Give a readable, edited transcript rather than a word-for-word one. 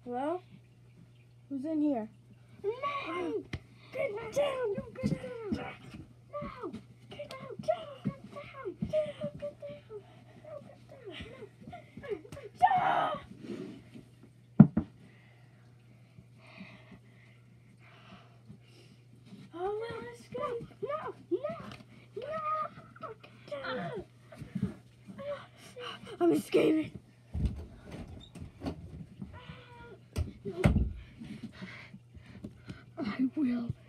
Hello? Who's in here? No! Get down! You get down! No! Get down! Get down! Get down! Get down! No, get down! Oh, well, escape. No! No! No! Get down! I'm escaping. I will